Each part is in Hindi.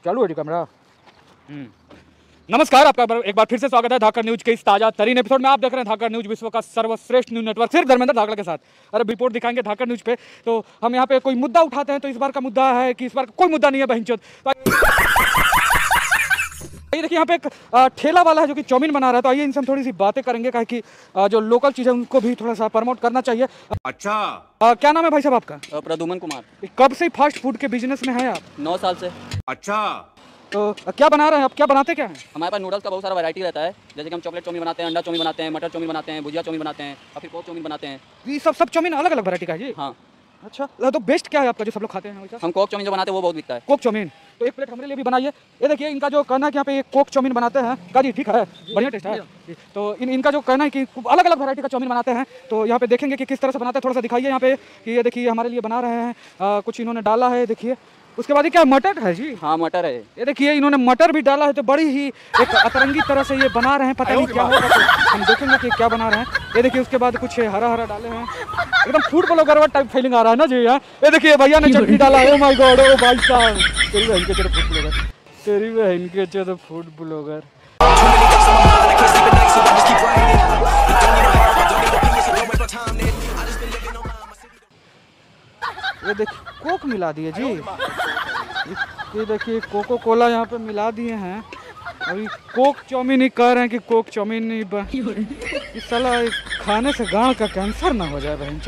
चालू है जी कैमरा। नमस्कार, आपका एक बार फिर से स्वागत है धाकड़ न्यूज के इस ताजा तरीन एपिसोड में। आप देख रहे हैं धाकड़ न्यूज, विश्व का सर्वश्रेष्ठ न्यूज नेटवर्क, सिर्फ धर्मेंद्र धाकड़ के साथ। अरे रिपोर्ट दिखाएंगे धाकड़ न्यूज पे, तो हम यहाँ पे कोई मुद्दा उठाते हैं। तो इस बार का मुद्दा है कि इस बार कोई मुद्दा नहीं है बहनचोद। ये देखिए यहाँ पे एक ठेला वाला है जो कि चाउमीन बना रहा है। तो आइए इनसे हम थोड़ी सी बातें करेंगे, कहा कि जो लोकल चीज़ है उनको भी थोड़ा सा प्रमोट करना चाहिए। अच्छा, क्या नाम है भाई साहब आपका? प्रद्युमन कुमार। कब से फास्ट फूड के बिजनेस में है आप? 9 साल से। अच्छा, तो क्या बना रहे हैं आप? क्या बनाते क्या हैं? हमारे पास नूडल्स का बहुत सारा वैरायटी रहता है, जैसे कि हम चॉकलेट चाउमीन बनाते हैं, अंडा चाउमीन बनाते हैं, मटर चाउमीन बनाते हैं, भुजिया चाउमीन बनाते हैं और फिर पोर्क चाउमीन बनाते हैं। ये सब चाउमीन अलग अलग वैरायटी का है जी? हाँ। अच्छा, तो बेस्ट क्या है आपका जो सब लोग खाते हैं? हम कोक चाउमीन जो बनाते हैं वो बहुत बिकता है। कोक चाउमीन, तो एक प्लेट हमारे लिए भी बनाइए। ये देखिए इनका जो कहना है कि यहाँ पे एक कोक चाउमीन बनाते हैं। का जी ठीक है, बढ़िया टेस्ट है। तो इनका जो कहना है कि अलग अलग वैरायटी का चाउमीन बनाते हैं। तो यहाँ पे देखेंगे कि किस तरह से बनाते हैं, थोड़ा सा दिखाइए यहाँ पे कि ये देखिए हमारे लिए बना रहे हैं। कुछ इन्होंने डाला है, देखिए। उसके बाद ये क्या मटर है जी? हाँ, मटर है। ये देखिए इन्होंने मटर भी डाला है। तो बड़ी ही एक अतरंगी तरह से ये बना रहे हैं, पता नहीं क्या होगा। तो हम देखेंगे कि क्या बना रहे हैं। ये देखिए उसके बाद कुछ हरा हरा डाले हैं, एकदम फूड ब्लॉगर टाइप फीलिंग आ रहा है ना जी। ये देखिए भैया ने चटनी डाला है। ओ माय गॉड, ओ भाई साहब, तेरी बहन के चलो फूड ब्लॉगर, तेरी बहन के चलो फूड ब्लॉगर। ये देखिए कोक मिला दिए जी। ये देखिए कोको कोला यहाँ पे मिला दिए हैं। अभी कोक चाउमीन ही कह रहे हैं कि कोक चाउमीन ही इस साला खाने से गांव का कैंसर ना हो जाए बहन चो।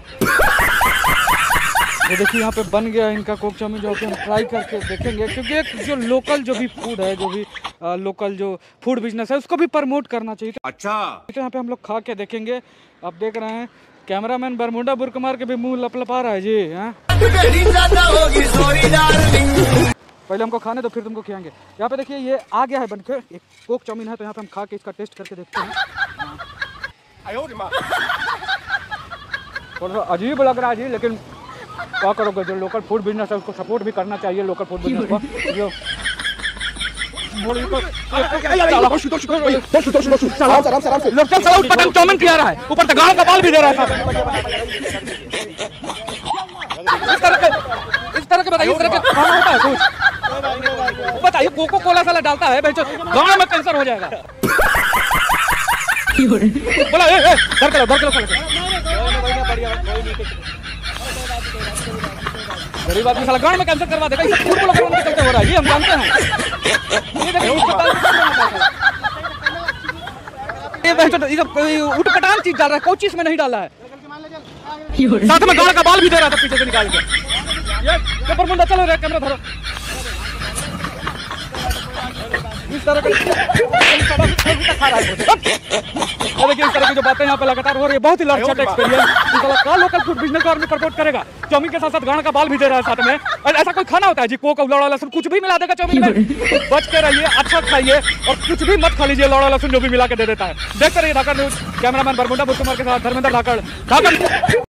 ये देखिए यहाँ पे बन गया इनका कोक चाउमीन, जो कि हम ट्राई करके देखेंगे। क्योंकि एक जो लोकल जो भी फूड है, जो भी लोकल जो फूड बिजनेस है, उसको भी प्रमोट करना चाहिए। अच्छा, तो यहाँ पे हम लोग खा के देखेंगे। आप देख रहे हैं कैमरामैन बरमुंडा बुरकुमार के भी मुंह लपलपा रहा है जी। पहले हमको खाने दो, फिर तुमको खिलाएंगे। यहाँ पे देखिए ये आ गया है बनके, एक कोक चाउमीन है। तो यहाँ पे हम खा के इसका टेस्ट करके देखते हैं। थोड़ा सा अजीब लग रहा है जी, लेकिन क्या करोगे, जो लोकल फूड बिजनेस है उसको सपोर्ट भी करना चाहिए। लोकल फूड बिजनेस को जो चाउमीन खिला रहा है, ऊपर से गाल का बाल भी दे रहा है। इस तरह के बताइए, इस तरह के खाना होता है कुछ? बताइए, कोको कोला साला डालता है, गाँव में कैंसर हो जाएगा। बोला घर करो गरीब आदमी साला गाँव में कैंसर करवा देगा। इसे फूड ब्लॉगर बनने के चलते हो रहा है ये हम जानते हैं। ये उटपटांग चीज डाल रहा है, कोई चीज में नहीं डाला है। साथ में गाड़ का बाल भी दे रहा था पीछे से निकाल के। ये पर मुंडा चलो रे, कैमरा धरो। इस तरह के खा रहा है। देखिए इस तरह की जो बातें यहाँ पे लगातार हो रही है, बहुत ही लड़छट एक्सपीरियंस। का लोकल फूड बिजनेस को आदमी प्रमोट करेगा। चाउमीन के साथ साथ गाड़ का बाल भी दे रहा है साथ में। ऐसा कोई खाना होता है जी? कोक लौड़ा लहसुन कुछ भी मिला देगा चाउमीन में। बच के रहिए, अच्छा खाइए और कुछ भी मत खा लीजिए लौड़ा लहसुन जो भी मिला के दे देता है। देखते रहिए धाकड़ न्यूज, कैमरामैन बरमुंडा बुरकुमार के साथ धर्मेंद्र धाकड़।